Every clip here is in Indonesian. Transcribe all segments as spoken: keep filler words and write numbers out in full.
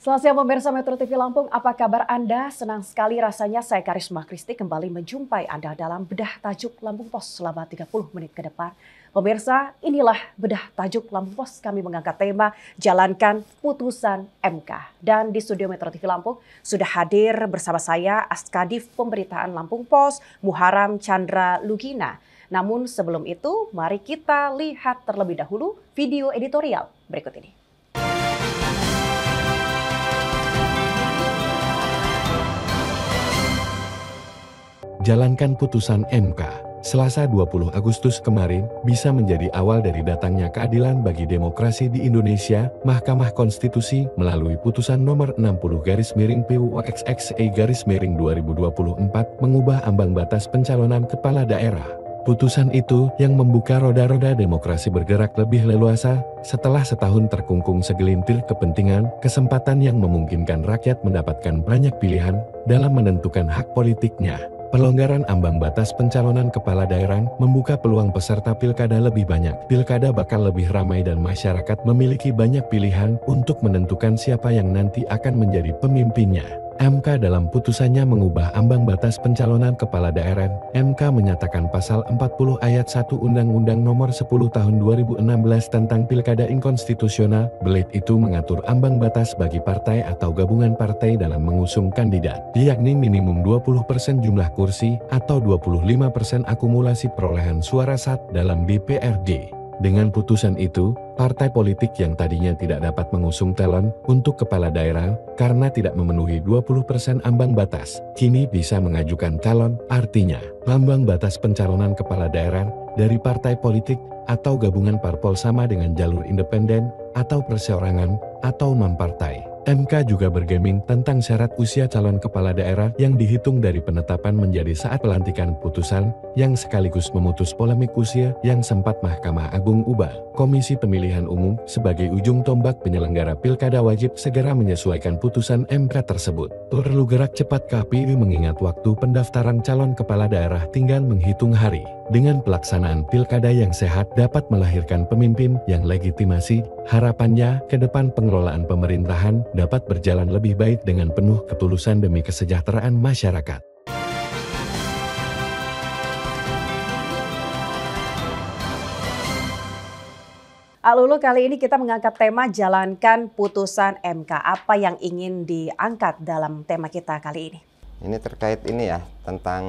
Selamat siang pemirsa Metro T V Lampung, apa kabar Anda? Senang sekali rasanya saya Karisma Kristi kembali menjumpai Anda dalam Bedah Tajuk Lampung Pos selama tiga puluh menit ke depan. Pemirsa, inilah Bedah Tajuk Lampung Pos. Kami mengangkat tema Jalankan Putusan M K. Dan di studio Metro T V Lampung sudah hadir bersama saya Askadif Pemberitaan Lampung Pos, Muharam Chandra Lugina. Namun sebelum itu, mari kita lihat terlebih dahulu video editorial berikut ini. Jalankan Putusan M K. Selasa dua puluh Agustus kemarin bisa menjadi awal dari datangnya keadilan bagi demokrasi di Indonesia. Mahkamah Konstitusi melalui putusan nomor enam puluh garis miring P U X X E garis miring dua ribu dua puluh empat mengubah ambang batas pencalonan kepala daerah. Putusan itu yang membuka roda-roda demokrasi bergerak lebih leluasa setelah setahun terkungkung segelintir kepentingan, kesempatan yang memungkinkan rakyat mendapatkan banyak pilihan dalam menentukan hak politiknya. Pelonggaran ambang batas pencalonan kepala daerah membuka peluang peserta pilkada lebih banyak. Pilkada bakal lebih ramai dan masyarakat memiliki banyak pilihan untuk menentukan siapa yang nanti akan menjadi pemimpinnya. M K dalam putusannya mengubah ambang batas pencalonan kepala daerah. M K menyatakan pasal empat puluh ayat satu Undang-Undang Nomor sepuluh Tahun dua ribu enam belas tentang Pilkada inkonstitusional. Belit itu mengatur ambang batas bagi partai atau gabungan partai dalam mengusung kandidat, yakni minimum dua puluh persen jumlah kursi atau dua puluh lima persen akumulasi perolehan suara sah dalam D P R D. Dengan putusan itu, partai politik yang tadinya tidak dapat mengusung calon untuk kepala daerah karena tidak memenuhi dua puluh persen ambang batas, kini bisa mengajukan calon. Artinya, ambang batas pencalonan kepala daerah dari partai politik atau gabungan parpol sama dengan jalur independen atau perseorangan atau non-partai. M K juga bergeming tentang syarat usia calon kepala daerah yang dihitung dari penetapan menjadi saat pelantikan putusan, yang sekaligus memutus polemik usia yang sempat Mahkamah Agung ubah. Komisi Pemilihan Umum sebagai ujung tombak penyelenggara pilkada wajib segera menyesuaikan putusan M K tersebut. Perlu gerak cepat K P U mengingat waktu pendaftaran calon kepala daerah tinggal menghitung hari. Dengan pelaksanaan pilkada yang sehat dapat melahirkan pemimpin yang legitimasi, harapannya ke depan pengelolaan pemerintahan dapat berjalan lebih baik dengan penuh ketulusan demi kesejahteraan masyarakat. Lulu, kali ini kita mengangkat tema Jalankan Putusan M K. Apa yang ingin diangkat dalam tema kita kali ini? Ini terkait ini ya, tentang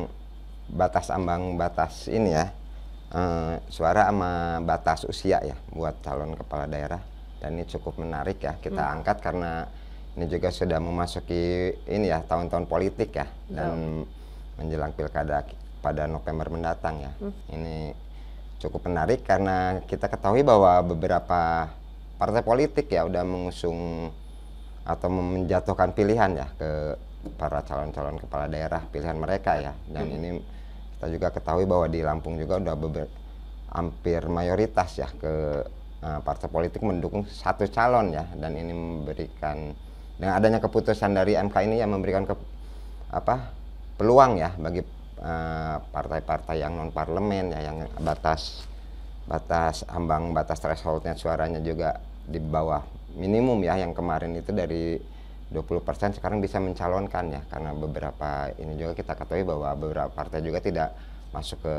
batas ambang batas ini ya, eh, suara sama batas usia ya buat calon kepala daerah. Dan ini cukup menarik ya kita hmm. angkat karena ini juga sudah memasuki ini ya tahun-tahun politik ya, dan menjelang pilkada pada November mendatang ya. Hmm. Ini cukup menarik karena kita ketahui bahwa beberapa partai politik ya udah mengusung atau menjatuhkan pilihan ya ke para calon-calon kepala daerah pilihan mereka ya. Dan hmm. ini kita juga ketahui bahwa di Lampung juga udah beber, hampir mayoritas ya ke uh, partai politik mendukung satu calon ya. Dan ini memberikan, dengan adanya keputusan dari M K ini yang memberikan ke, apa peluang ya bagi partai-partai uh, yang non parlemen ya, yang batas batas ambang batas thresholdnya suaranya juga di bawah minimum ya, yang kemarin itu dari dua puluh persen sekarang bisa mencalonkan ya, karena beberapa ini juga kita ketahui bahwa beberapa partai juga tidak masuk ke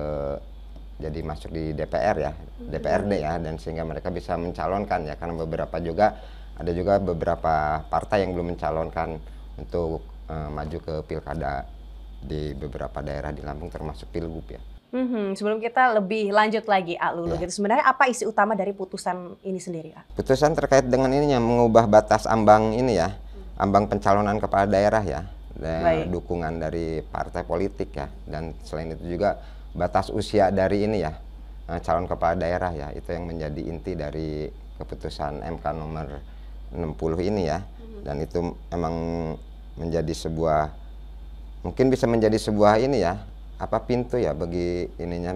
jadi masuk di D P R ya, D P R D ya, dan sehingga mereka bisa mencalonkan ya, karena beberapa juga ada juga beberapa partai yang belum mencalonkan untuk uh, maju ke pilkada di beberapa daerah di Lampung termasuk Pilgub ya. Hmm, sebelum kita lebih lanjut lagi, A Lulu, ya. Gitu, sebenarnya apa isi utama dari putusan ini sendiri, A? Putusan terkait dengan ini yang mengubah batas ambang ini ya, ambang pencalonan kepala daerah ya, dan dukungan dari partai politik ya, dan selain itu juga batas usia dari ini ya, calon kepala daerah ya, itu yang menjadi inti dari keputusan M K nomor enam puluh ini ya. Dan itu emang menjadi sebuah, mungkin bisa menjadi sebuah ini ya, apa pintu ya bagi ininya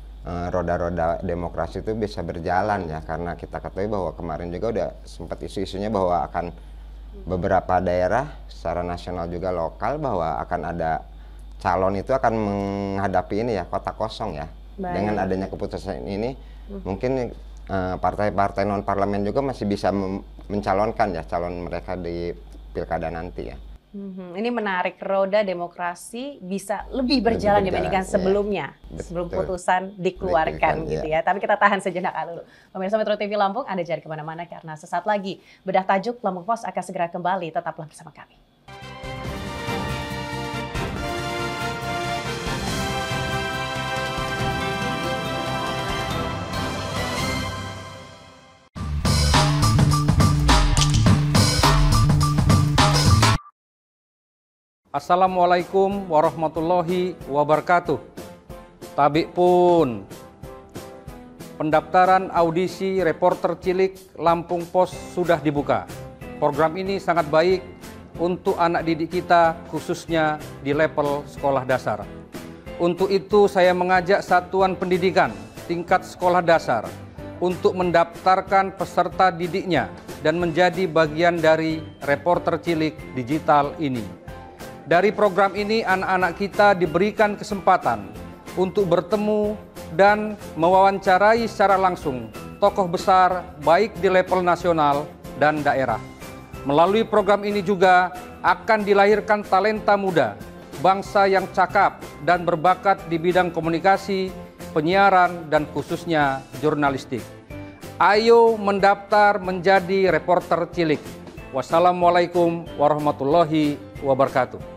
roda-roda demokrasi itu bisa berjalan ya, karena kita ketahui bahwa kemarin juga udah sempat isu-isunya bahwa akan beberapa daerah secara nasional juga lokal bahwa akan ada calon itu akan menghadapi ini ya kota kosong ya. Baik. Dengan adanya keputusan ini hmm. mungkin partai-partai non parlemen juga masih bisa mencalonkan ya calon mereka di pilkada nanti ya. Hmm, ini menarik, roda demokrasi bisa lebih berjalan, lebih berjalan dibandingkan ya. sebelumnya, Betul. sebelum putusan dikeluarkan Betul, gitu ya. ya. Tapi kita tahan sejenak dulu. Pemirsa Metro T V Lampung, Anda jangan kemana-mana karena sesaat lagi Bedah Tajuk Lampung Pos akan segera kembali. Tetaplah bersama kami. Assalamualaikum warahmatullahi wabarakatuh. Tabik pun, pendaftaran audisi reporter cilik Lampung Pos sudah dibuka. Program ini sangat baik untuk anak didik kita khususnya di level sekolah dasar. Untuk itu saya mengajak satuan pendidikan tingkat sekolah dasar untuk mendaftarkan peserta didiknya dan menjadi bagian dari reporter cilik digital ini. Dari program ini anak-anak kita diberikan kesempatan untuk bertemu dan mewawancarai secara langsung tokoh besar baik di level nasional dan daerah. Melalui program ini juga akan dilahirkan talenta muda, bangsa yang cakap dan berbakat di bidang komunikasi, penyiaran, dan khususnya jurnalistik. Ayo mendaftar menjadi reporter cilik. Wassalamualaikum warahmatullahi wabarakatuh.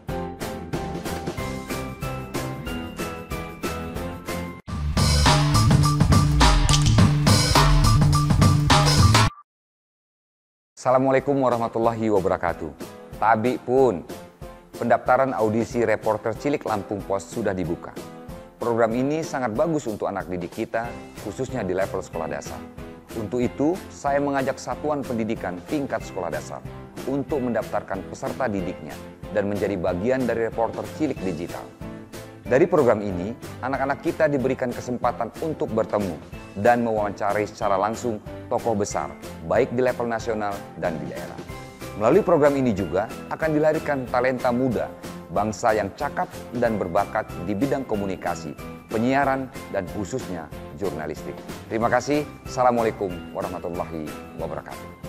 Assalamualaikum warahmatullahi wabarakatuh. Tabi pun, pendaftaran audisi reporter cilik Lampung Pos sudah dibuka. Program ini sangat bagus untuk anak didik kita, khususnya di level sekolah dasar. Untuk itu, saya mengajak satuan pendidikan tingkat sekolah dasar untuk mendaftarkan peserta didiknya dan menjadi bagian dari reporter cilik digital. Dari program ini, anak-anak kita diberikan kesempatan untuk bertemu dan mewawancarai secara langsung tokoh besar, baik di level nasional dan di daerah. Melalui program ini juga akan dilahirkan talenta muda, bangsa yang cakap dan berbakat di bidang komunikasi, penyiaran, dan khususnya jurnalistik. Terima kasih. Assalamualaikum warahmatullahi wabarakatuh.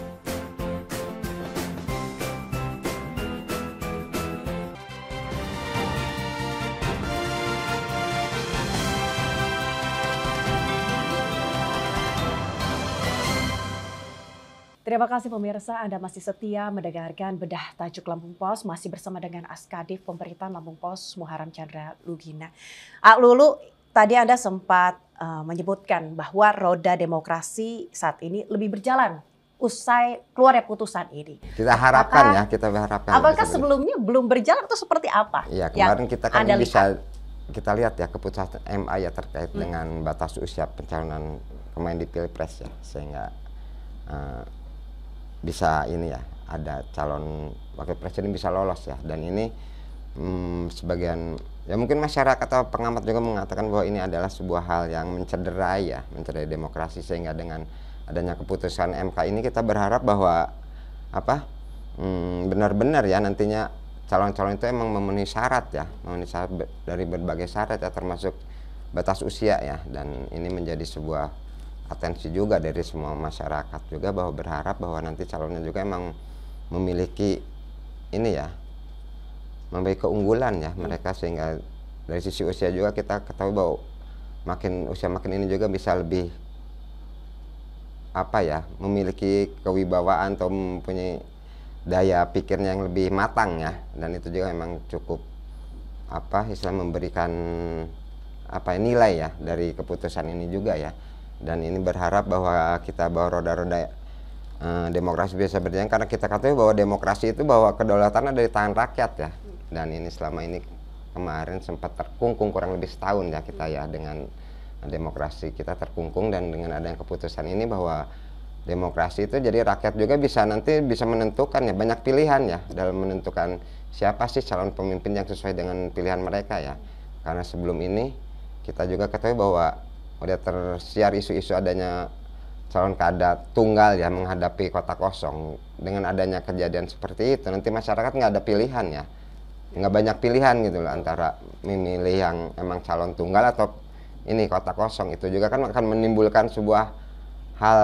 Terima kasih pemirsa, Anda masih setia mendengarkan Bedah Tajuk Lampung Pos, masih bersama dengan Askadif Pemerintahan Lampung Pos, Muharam Chandra Lugina. Ah, Lulu, tadi Anda sempat uh, menyebutkan bahwa roda demokrasi saat ini lebih berjalan usai keluarnya putusan ini. Kita harapkan apakah, ya, kita berharapkan. Apakah sebelumnya belum berjalan atau seperti apa? Iya, kemarin kita kan Anda bisa lihat? kita lihat ya keputusan M A ya terkait hmm. dengan batas usia pencalonan pemain di Pilpres ya, sehingga uh, bisa ini ya, ada calon wakil presiden bisa lolos ya. Dan ini hmm, sebagian ya mungkin masyarakat atau pengamat juga mengatakan bahwa ini adalah sebuah hal yang mencederai ya, mencederai demokrasi, sehingga dengan adanya keputusan M K ini kita berharap bahwa apa hmm, benar-benar ya nantinya calon-calon itu emang memenuhi syarat ya, memenuhi syarat dari berbagai syarat ya, termasuk batas usia ya. Dan ini menjadi sebuah atensi juga dari semua masyarakat juga, bahwa berharap bahwa nanti calonnya juga emang memiliki ini ya, memiliki keunggulan ya mereka, sehingga dari sisi usia juga kita ketahui bahwa makin usia makin ini juga bisa lebih apa ya, memiliki kewibawaan atau mempunyai daya pikirnya yang lebih matang ya. Dan itu juga memang cukup apa istilah memberikan apa nilai ya dari keputusan ini juga ya. Dan ini berharap bahwa kita bahwa roda-roda eh, demokrasi bisa berjalan, karena kita ketahui bahwa demokrasi itu bahwa kedaulatan ada di tangan rakyat ya. Dan ini selama ini kemarin sempat terkungkung kurang lebih setahun ya kita ya, dengan demokrasi kita terkungkung, dan dengan adanya keputusan ini bahwa demokrasi itu jadi rakyat juga bisa nanti bisa menentukan ya, banyak pilihan ya dalam menentukan siapa sih calon pemimpin yang sesuai dengan pilihan mereka ya. Karena sebelum ini kita juga ketahui bahwa udah tersiar isu-isu adanya calon kada tunggal ya menghadapi kota kosong. Dengan adanya kejadian seperti itu nanti masyarakat nggak ada pilihan ya, nggak banyak pilihan gitu loh, antara memilih yang emang calon tunggal atau ini kota kosong. Itu juga kan akan menimbulkan sebuah hal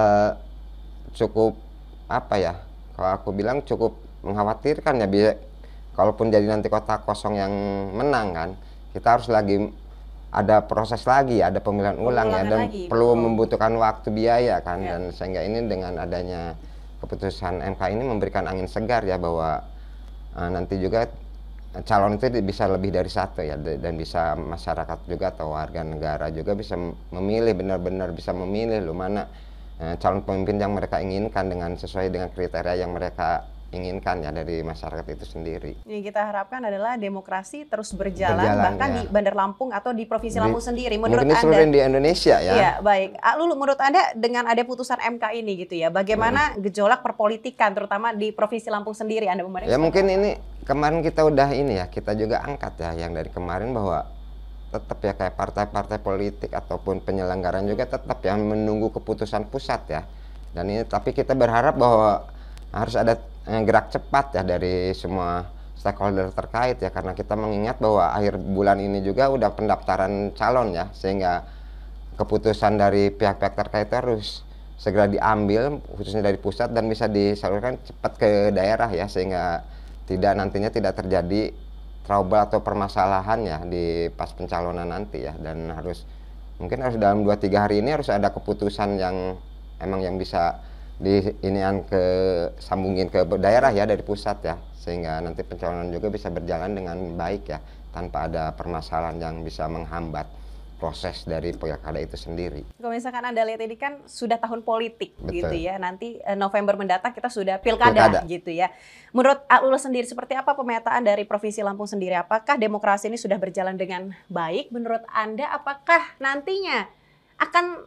cukup apa ya, kalau aku bilang cukup mengkhawatirkan ya. Biar kalaupun jadi nanti kota kosong yang menang kan, kita harus lagi ada proses lagi, ada pemilihan ulang ya, dan lagi, perlu betul. membutuhkan waktu biaya kan. Ya. Dan sehingga ini dengan adanya keputusan M K ini memberikan angin segar ya, bahwa uh, nanti juga calon itu bisa lebih dari satu ya, dan bisa masyarakat juga atau warga negara juga bisa memilih, benar-benar bisa memilih loh mana uh, calon pemimpin yang mereka inginkan dengan sesuai dengan kriteria yang mereka inginkan ya dari masyarakat itu sendiri. Yang kita harapkan adalah demokrasi terus berjalan, Berjalan, bahkan ya. di Bandar Lampung atau di Provinsi Di- Lampung sendiri. Menurut Mungkin di Anda, seluruh di Indonesia ya. Iya, baik. Ah, Lulu, menurut Anda dengan ada putusan M K ini gitu ya, bagaimana gejolak perpolitikan terutama di Provinsi Lampung sendiri Anda memeriksa? Ya mungkin ini kemarin kita udah ini ya, kita juga angkat ya yang dari kemarin, bahwa tetap ya kayak partai-partai politik ataupun penyelenggaraan juga tetap ya menunggu keputusan pusat ya. Dan ini tapi kita berharap bahwa harus ada eh, gerak cepat ya dari semua stakeholder terkait ya, karena kita mengingat bahwa akhir bulan ini juga udah pendaftaran calon ya, sehingga keputusan dari pihak-pihak terkait harus segera diambil khususnya dari pusat dan bisa disalurkan cepat ke daerah ya, sehingga tidak nantinya tidak terjadi trouble atau permasalahan ya di pas pencalonan nanti ya. Dan harus mungkin harus dalam dua tiga hari ini harus ada keputusan yang emang yang bisa di inian ke sambungin ke daerah ya dari pusat ya, sehingga nanti pencalonan juga bisa berjalan dengan baik ya, tanpa ada permasalahan yang bisa menghambat proses dari pilkada itu sendiri. Kalau misalkan Anda lihat ini kan sudah tahun politik. Betul. Gitu ya, nanti eh, November mendatang kita sudah pilkada, Pilkada. gitu ya. Menurut Lulu sendiri seperti apa pemetaan dari Provinsi Lampung sendiri? Apakah demokrasi ini sudah berjalan dengan baik? Menurut Anda apakah nantinya akan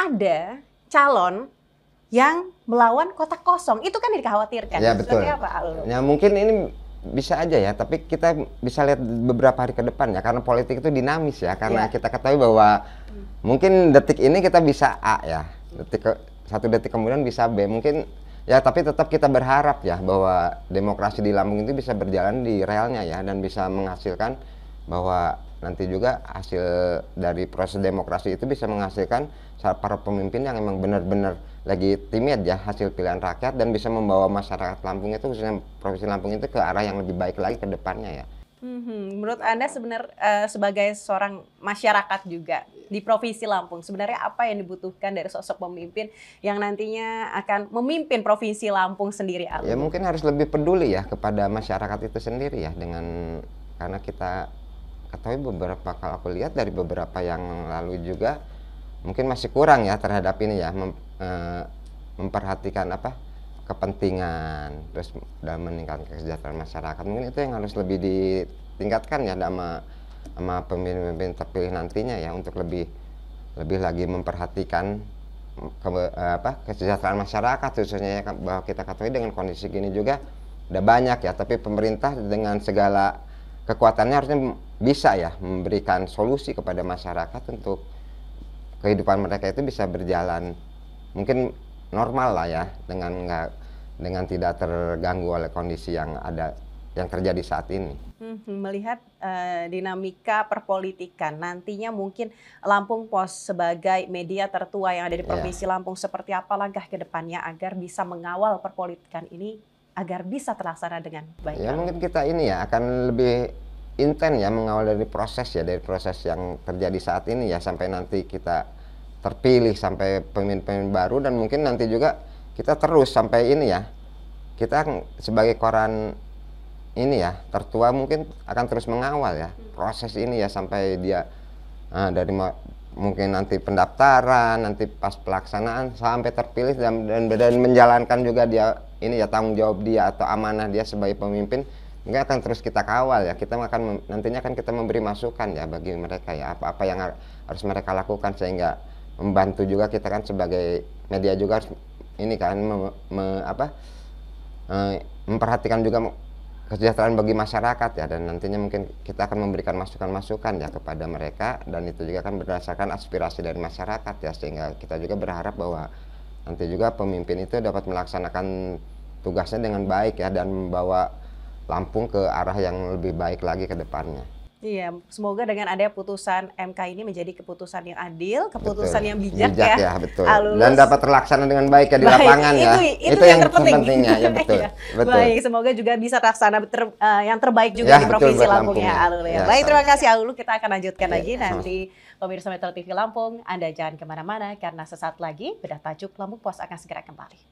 ada calon yang melawan kota kosong? Itu kan dikhawatirkan. Ya betul. Seperti apa, Lulu? Ya mungkin ini bisa aja ya, tapi kita bisa lihat beberapa hari ke depan ya, karena politik itu dinamis ya, karena Ya. kita ketahui bahwa mungkin detik ini kita bisa A ya, detik ke, satu detik kemudian bisa B mungkin ya, tapi tetap kita berharap ya bahwa demokrasi di Lampung itu bisa berjalan di realnya ya, dan bisa menghasilkan bahwa nanti juga hasil dari proses demokrasi itu bisa menghasilkan para pemimpin yang memang benar-benar legitimate ya hasil pilihan rakyat, dan bisa membawa masyarakat Lampung itu khususnya Provinsi Lampung itu ke arah yang lebih baik lagi ke depannya ya. Hmm, menurut Anda sebenarnya eh, sebagai seorang masyarakat juga di Provinsi Lampung, sebenarnya apa yang dibutuhkan dari sosok pemimpin yang nantinya akan memimpin Provinsi Lampung sendiri? Al? Ya mungkin harus lebih peduli ya kepada masyarakat itu sendiri ya, dengan karena kita ketahui beberapa, kalau aku lihat dari beberapa yang lalu juga mungkin masih kurang ya terhadap ini ya, mem, eh, memperhatikan apa kepentingan terus dalam meningkatkan kesejahteraan masyarakat. Mungkin itu yang harus lebih ditingkatkan ya sama sama pemimpin terpilih nantinya ya, untuk lebih lebih lagi memperhatikan ke, eh, apa kesejahteraan masyarakat khususnya ya, bahwa kita ketahui dengan kondisi gini juga udah banyak ya, tapi pemerintah dengan segala kekuatannya harusnya bisa ya memberikan solusi kepada masyarakat untuk kehidupan mereka itu bisa berjalan mungkin normal lah ya, dengan nggak dengan tidak terganggu oleh kondisi yang ada yang terjadi saat ini. Hmm, melihat uh, dinamika perpolitikan nantinya mungkin Lampung Pos sebagai media tertua yang ada di Provinsi yeah. Lampung, seperti apa langkah ke depannya agar bisa mengawal perpolitikan ini agar bisa terlaksana dengan baik? Ya mungkin kita ini ya akan lebih intens ya mengawal dari proses ya, dari proses yang terjadi saat ini ya, sampai nanti kita terpilih sampai pemimpin baru, dan mungkin nanti juga kita terus sampai ini ya, kita sebagai koran ini ya tertua mungkin akan terus mengawal ya proses ini ya, sampai dia uh, dari mungkin nanti pendaftaran, nanti pas pelaksanaan sampai terpilih, dan, dan, dan menjalankan juga dia ini ya tanggung jawab dia atau amanah dia sebagai pemimpin. Mungkin akan terus kita kawal ya, kita akan nantinya kan kita memberi masukan ya bagi mereka ya, apa-apa yang harus mereka lakukan, sehingga membantu juga kita kan sebagai media juga harus ini kan me, me, apa eh, memperhatikan juga kesejahteraan bagi masyarakat ya, dan nantinya mungkin kita akan memberikan masukan-masukan ya kepada mereka, dan itu juga kan berdasarkan aspirasi dari masyarakat ya, sehingga kita juga berharap bahwa nanti juga pemimpin itu dapat melaksanakan tugasnya dengan baik ya, dan membawa Lampung ke arah yang lebih baik lagi ke depannya. Iya, semoga dengan adanya putusan M K ini menjadi keputusan yang adil, keputusan Betul. yang bijak, bijak ya. ya, betul. Alulus. Dan dapat terlaksana dengan baik ya di Baik, lapangan ya. Itu, itu, itu yang yang terpenting. pentingnya ya, betul. Iya. betul. Baik, semoga juga bisa terlaksana ter, uh, yang terbaik juga Ya, di betul, Provinsi buat Lampung Lampung ya, ya. Alul ya. Ya, Baik, terima sama. kasih Alul. Kita akan lanjutkan Ya, lagi sama. nanti pemirsa Metro T V Lampung. Anda jangan kemana-mana karena sesaat lagi Bedah Tajuk Lampung Pos akan segera kembali.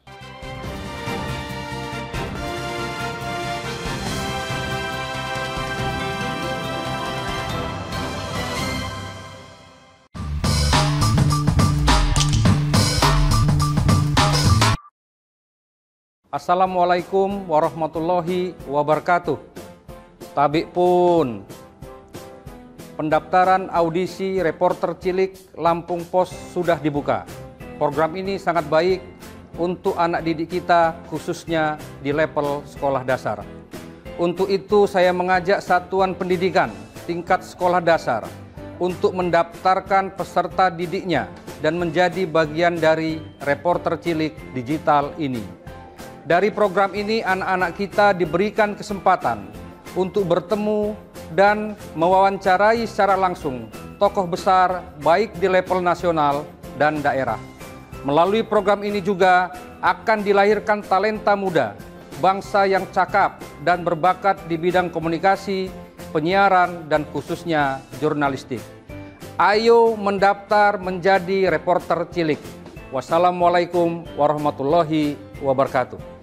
Assalamualaikum warahmatullahi wabarakatuh. Tabik pun, pendaftaran audisi reporter cilik Lampung Pos sudah dibuka. Program ini sangat baik untuk anak didik kita khususnya di level sekolah dasar. Untuk itu saya mengajak satuan pendidikan tingkat sekolah dasar untuk mendaftarkan peserta didiknya dan menjadi bagian dari reporter cilik digital ini. Dari program ini anak-anak kita diberikan kesempatan untuk bertemu dan mewawancarai secara langsung tokoh besar baik di level nasional dan daerah. Melalui program ini juga akan dilahirkan talenta muda, bangsa yang cakap dan berbakat di bidang komunikasi, penyiaran, dan khususnya jurnalistik. Ayo mendaftar menjadi reporter cilik. Wassalamualaikum warahmatullahi wabarakatuh.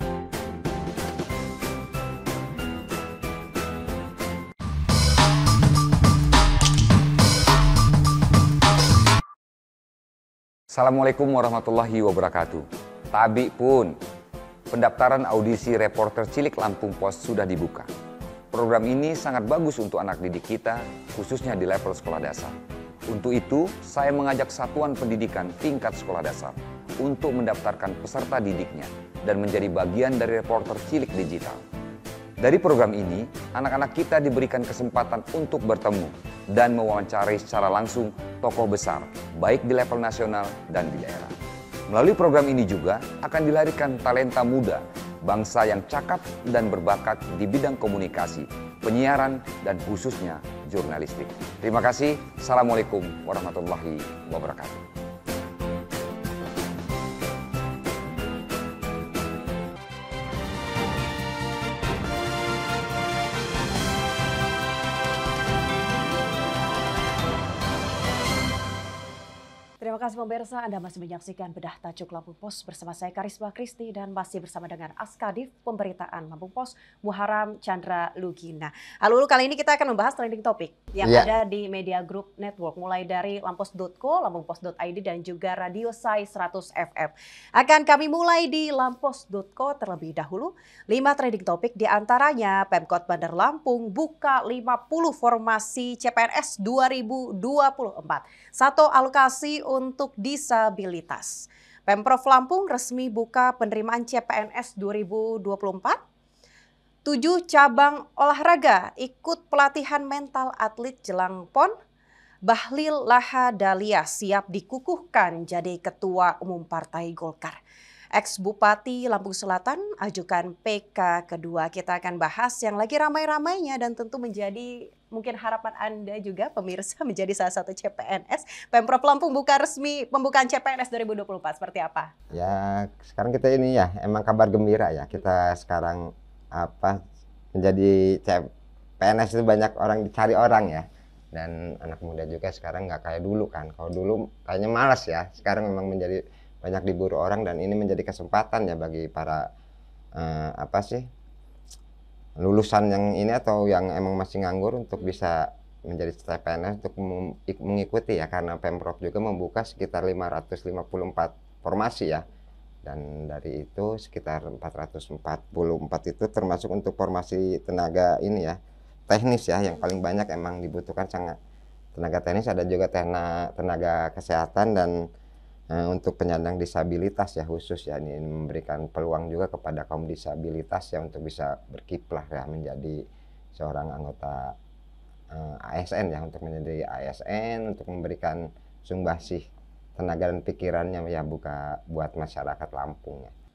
Assalamualaikum warahmatullahi wabarakatuh. Tabi pun, pendaftaran audisi reporter cilik Lampung Pos sudah dibuka. Program ini sangat bagus untuk anak didik kita, khususnya di level sekolah dasar. Untuk itu, saya mengajak satuan pendidikan tingkat sekolah dasar untuk mendaftarkan peserta didiknya dan menjadi bagian dari reporter cilik digital. Dari program ini, anak-anak kita diberikan kesempatan untuk bertemu dan mewawancarai secara langsung tokoh besar, baik di level nasional dan di daerah. Melalui program ini juga akan dilahirkan talenta muda, bangsa yang cakap dan berbakat di bidang komunikasi, penyiaran, dan khususnya jurnalistik. Terima kasih. Assalamualaikum warahmatullahi wabarakatuh. Terima kasih pemirsa, Anda masih menyaksikan Bedah Tajuk Lampung Pos bersama saya Karisma Kristi dan masih bersama dengan Askadif Pemberitaan Lampung Pos Muharam Chandra Lugina. Lalu kali ini kita akan membahas trending topik yang yeah. ada di Media Group Network mulai dari lampos dot co, lampungpos dot i d dan juga Radio Sai seratus F M. Akan kami mulai di lampos dot co terlebih dahulu. lima trending topik diantaranya Pemkot Bandar Lampung buka lima puluh formasi C P N S dua ribu dua puluh empat. Satu alokasi untuk disabilitas. Pemprov Lampung resmi buka penerimaan C P N S dua ribu dua puluh empat. Tujuh cabang olahraga ikut pelatihan mental atlet jelang P O N. Bahlil Lahadalia siap dikukuhkan jadi Ketua Umum Partai Golkar. Ex-Bupati Lampung Selatan ajukan P K kedua. Kita akan bahas yang lagi ramai-ramainya dan tentu menjadi mungkin harapan Anda juga pemirsa menjadi salah satu C P N S. Pemprov Lampung buka resmi pembukaan C P N S dua ribu dua puluh empat. Seperti apa? Ya, sekarang kita ini ya emang kabar gembira ya. Kita sekarang apa menjadi C P N S itu banyak orang dicari orang ya. Dan anak muda juga sekarang nggak kayak dulu kan. Kalau dulu kayaknya malas ya. Sekarang memang menjadi banyak diburu orang dan ini menjadi kesempatan ya bagi para eh, apa sih lulusan yang ini atau yang emang masih nganggur untuk bisa menjadi C P N S untuk mengikuti ya, karena Pemprov juga membuka sekitar lima ratus lima puluh empat formasi ya, dan dari itu sekitar empat ratus empat puluh empat itu termasuk untuk formasi tenaga ini ya, teknis ya, yang paling banyak emang dibutuhkan sangat tenaga teknis, ada juga tenaga, tenaga kesehatan dan Nah, untuk penyandang disabilitas ya khusus ya, ini memberikan peluang juga kepada kaum disabilitas ya untuk bisa berkiprah ya menjadi seorang anggota uh, A S N ya, untuk menjadi A S N untuk memberikan sumbasih tenaga dan pikirannya ya buka buat masyarakat Lampung ya.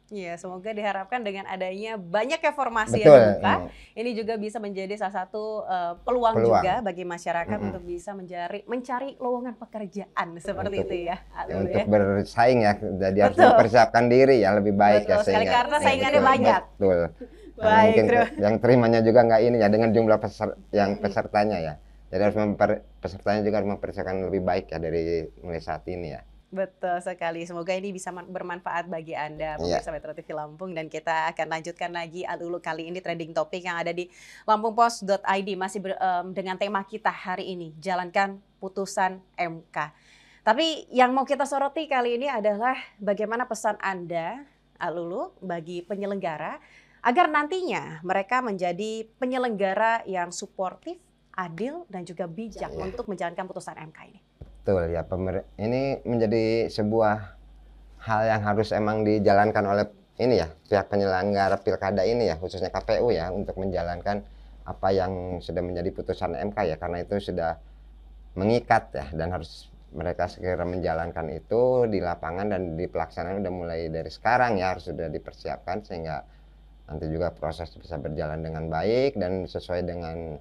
Iya, semoga diharapkan dengan adanya banyak reformasi Betul, yang dibuka, mm. ini juga bisa menjadi salah satu uh, peluang, peluang juga bagi masyarakat mm -mm. untuk bisa mencari mencari lowongan pekerjaan seperti untuk, itu ya. ya untuk ya. bersaing ya, jadi harus mempersiapkan diri ya lebih baik. Betul, ya sekali sehingga karena saingannya ya, banyak. Betul. Baik, mungkin terima. yang terimanya juga nggak ini ya dengan jumlah peser, yang pesertanya ya. Jadi harus memper, pesertanya juga harus mempersiapkan lebih baik ya dari mulai saat ini ya. Betul sekali, semoga ini bisa bermanfaat bagi Anda pemirsa yeah. Metro T V Lampung, dan kita akan lanjutkan lagi Al-Ulu kali ini trending topik yang ada di lampung post dot i d masih ber, um, dengan tema kita hari ini, jalankan putusan M K. Tapi yang mau kita soroti kali ini adalah bagaimana pesan Anda Al-Ulu bagi penyelenggara agar nantinya mereka menjadi penyelenggara yang suportif, adil dan juga bijak yeah. untuk menjalankan putusan M K ini. Betul ya, pemer ini menjadi sebuah hal yang harus emang dijalankan oleh ini ya pihak penyelenggara pilkada ini ya, khususnya K P U ya, untuk menjalankan apa yang sudah menjadi putusan M K ya, karena itu sudah mengikat ya, dan harus mereka segera menjalankan itu di lapangan, dan di pelaksanaan udah mulai dari sekarang ya, harus sudah dipersiapkan sehingga nanti juga proses bisa berjalan dengan baik dan sesuai dengan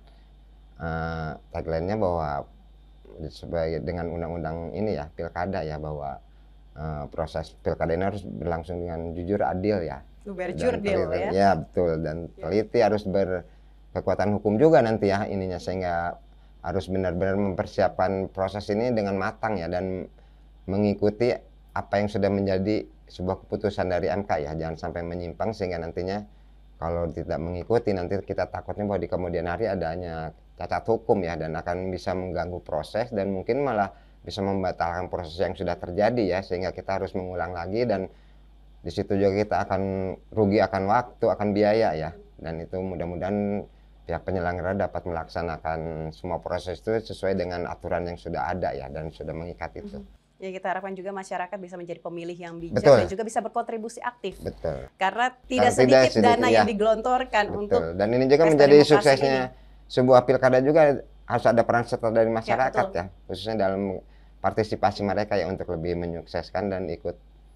uh, tagline-nya bahwa sebagai dengan undang-undang ini ya pilkada ya, bahwa uh, proses pilkada ini harus berlangsung dengan jujur, adil ya, berjurdil ya. Ya betul, dan teliti, harus berkekuatan hukum juga nanti ya ininya, sehingga harus benar-benar mempersiapkan proses ini dengan matang ya, dan mengikuti apa yang sudah menjadi sebuah keputusan dari M K ya, jangan sampai menyimpang sehingga nantinya kalau tidak mengikuti nanti kita takutnya bahwa di kemudian hari adanya cacat hukum ya, dan akan bisa mengganggu proses dan mungkin malah bisa membatalkan proses yang sudah terjadi ya, sehingga kita harus mengulang lagi, dan di situ juga kita akan rugi akan waktu, akan biaya ya, dan itu mudah-mudahan pihak penyelenggara dapat melaksanakan semua proses itu sesuai dengan aturan yang sudah ada ya, dan sudah mengikat itu. Ya, kita harapkan juga masyarakat bisa menjadi pemilih yang bijak. Betul. Dan juga bisa berkontribusi aktif. Betul. Karena tidak Karena sedikit, tidak sedikit dana ya. yang digelontorkan. Betul. Untuk dan ini juga menjadi suksesnya ini. Sebuah pilkada juga harus ada peran serta dari masyarakat ya, ya, khususnya dalam partisipasi mereka ya, untuk lebih menyukseskan dan ikut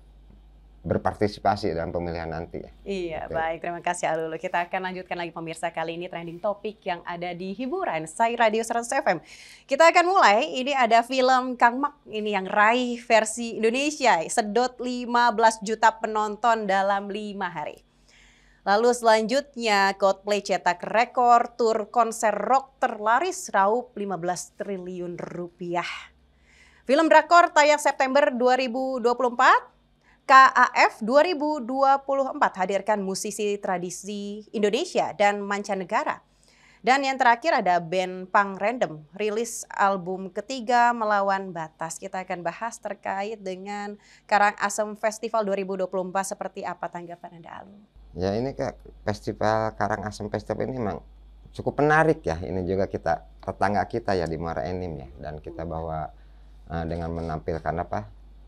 berpartisipasi dalam pemilihan nanti ya. Iya, betul. Baik, terima kasih Al-Ulu. Kita akan lanjutkan lagi pemirsa, kali ini trending topik yang ada di hiburan Sai Radio seratus F M. Kita akan mulai, ini ada film Kang Mak ini yang raih versi Indonesia, sedot lima belas juta penonton dalam lima hari. Lalu selanjutnya Coldplay cetak rekor tur konser rock terlaris raup lima belas triliun rupiah. Film drakor tayang September dua ribu dua puluh empat. K A F dua ribu dua puluh empat hadirkan musisi tradisi Indonesia dan mancanegara. Dan yang terakhir ada band punk random rilis album ketiga Melawan Batas. Kita akan bahas terkait dengan Karangasem Festival dua ribu dua puluh empat, seperti apa tanggapan Anda, Alu? Ya, ini ke Festival Karangasem Festival ini memang cukup menarik ya. Ini juga kita tetangga kita ya di Muara Enim ya, dan kita bawa uh, dengan menampilkan apa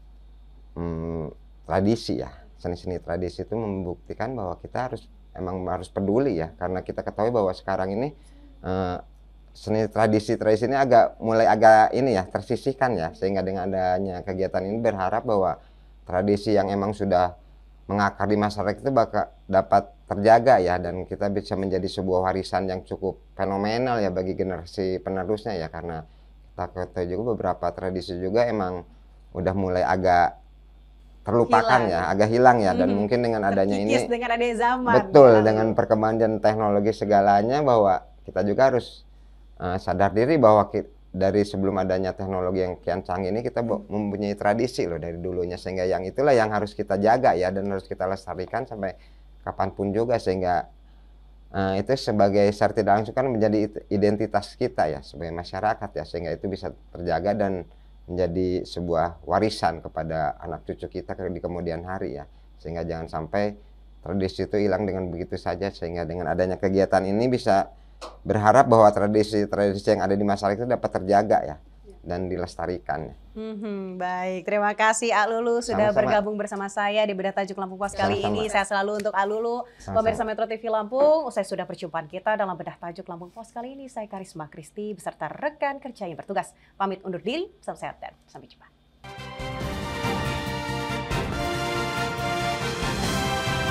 hmm, tradisi ya, seni-seni tradisi itu membuktikan bahwa kita harus emang harus peduli ya, karena kita ketahui bahwa sekarang ini uh, seni tradisi-tradisi ini agak mulai agak ini ya tersisihkan ya, sehingga dengan adanya kegiatan ini berharap bahwa tradisi yang emang sudah mengakar di masyarakat itu bakal dapat terjaga ya, dan kita bisa menjadi sebuah warisan yang cukup fenomenal ya bagi generasi penerusnya ya, karena kita ketahui juga beberapa tradisi juga emang udah mulai agak terlupakan hilang. ya, agak hilang ya, dan hmm. mungkin dengan adanya Terkikis ini dengan adanya zaman. Betul, ya. Dengan perkembangan teknologi segalanya, bahwa kita juga harus uh, sadar diri bahwa kita, dari sebelum adanya teknologi yang kian canggih ini, kita mempunyai tradisi loh dari dulunya, sehingga yang itulah yang harus kita jaga ya, dan harus kita lestarikan sampai kapanpun juga, sehingga uh, itu sebagai secara tidak langsung kan menjadi identitas kita ya sebagai masyarakat ya, sehingga itu bisa terjaga dan menjadi sebuah warisan kepada anak cucu kita di kemudian hari ya, sehingga jangan sampai tradisi itu hilang dengan begitu saja, sehingga dengan adanya kegiatan ini bisa berharap bahwa tradisi-tradisi yang ada di masyarakat itu dapat terjaga ya, dan dilestarikan. Hmm, baik, terima kasih Al-Ulu sudah Sama-sama. bergabung bersama saya di Bedah Tajuk Lampung Pos kali Sama-sama. ini. Saya selalu untuk Al-Ulu, pemirsa Metro T V Lampung. Usai sudah perjumpaan kita dalam Bedah Tajuk Lampung Pos kali ini, saya Karisma Kristi beserta rekan kerja yang bertugas pamit undur diri. Salam sehat dan sampai jumpa.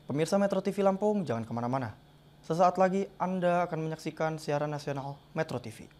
Pemirsa Metro T V Lampung, jangan kemana-mana. Sesaat lagi Anda akan menyaksikan siaran nasional Metro T V.